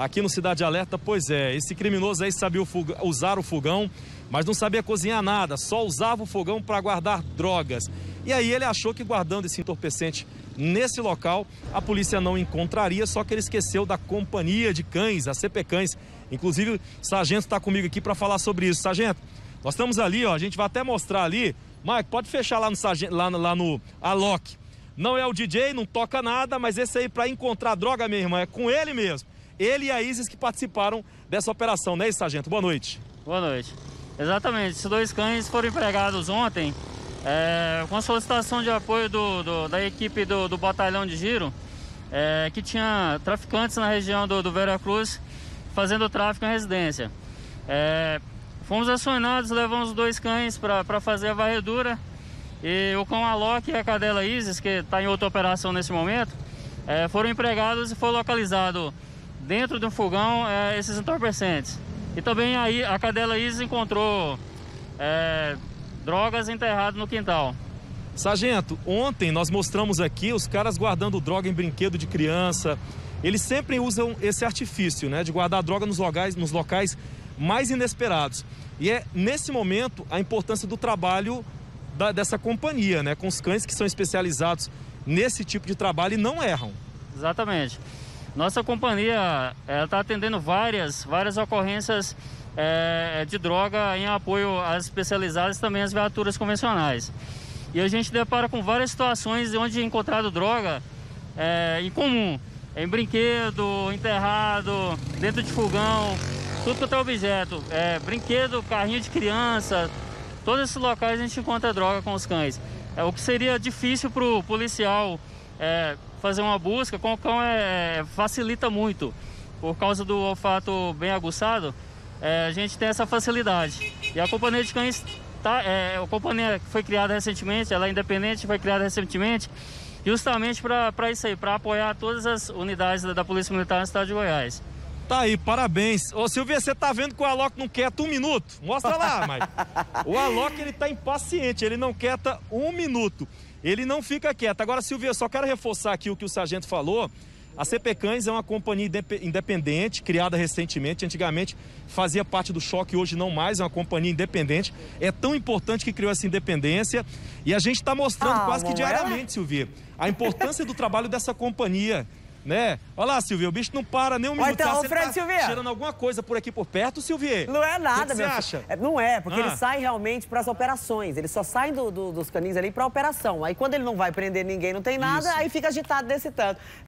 aqui no Cidade Alerta. Pois é, esse criminoso aí sabia usar o fogão, mas não sabia cozinhar nada, só usava o fogão para guardar drogas. E aí ele achou que guardando esse entorpecente nesse local, a polícia não encontraria, só que ele esqueceu da companhia de cães, a CP Cães. Inclusive, o sargento está comigo aqui para falar sobre isso. Sargento, nós estamos ali, ó, a gente vai até mostrar ali. Mike, pode fechar lá no sargento, lá no Alok. Não é o DJ, não toca nada, mas esse aí para encontrar droga, minha irmã, é com ele mesmo. Ele e a Isis que participaram dessa operação, né, sargento? Boa noite. Boa noite. Exatamente, esses 2 cães foram empregados ontem com a solicitação de apoio da equipe do batalhão de giro, que tinha traficantes na região do Veracruz fazendo tráfico em residência. Fomos acionados, levamos os 2 cães para fazer a varredura, e o cão Alok e a cadela Isis, que está em outra operação nesse momento, foram empregados e foi localizado dentro de um fogão esses entorpecentes. E também aí a cadela Isis encontrou drogas enterradas no quintal. Sargento, ontem nós mostramos aqui os caras guardando droga em brinquedo de criança. Eles sempre usam esse artifício, né, de guardar droga nos locais mais inesperados. E é nesse momento a importância do trabalho dessa companhia, né, com os cães que são especializados nesse tipo de trabalho e não erram. Exatamente. Nossa companhia está atendendo várias ocorrências de droga em apoio às especializadas e também às viaturas convencionais. E a gente depara com várias situações onde é encontrado droga incomum, em brinquedo, enterrado, dentro de fogão, tudo quanto é objeto, brinquedo, carrinho de criança, todos esses locais a gente encontra droga com os cães. O que seria difícil para o policial fazer uma busca, com o cão facilita muito. Por causa do olfato bem aguçado, a gente tem essa facilidade. E a companhia de cães, a companhia que foi criada recentemente, ela é independente, foi criada recentemente, justamente para isso aí, para apoiar todas as unidades da Polícia Militar no estado de Goiás. Tá aí, parabéns. Ô Silvia, você tá vendo que o Alok não quieta 1 minuto? Mostra lá, Mike. O Alok, ele tá impaciente, ele não quieta 1 minuto. Ele não fica quieto. Agora, Silvia, eu só quero reforçar aqui o que o sargento falou. A CP Cães é uma companhia independente, criada recentemente. Antigamente fazia parte do Choque, hoje não mais, é uma companhia independente. É tão importante que criou essa independência. E a gente está mostrando quase que diariamente, Silvia, a importância do trabalho dessa companhia, né? Olha lá, Silvia, o bicho não para nem 1 minuto. Então, Fred, tá Silvia, cheirando alguma coisa por aqui por perto, Silvia? não é nada, O que você acha? Não é, porque ele sai realmente para as operações. Ele só sai dos caninhos ali para operação. Aí quando ele não vai prender ninguém, não tem nada, aí fica agitado desse tanto.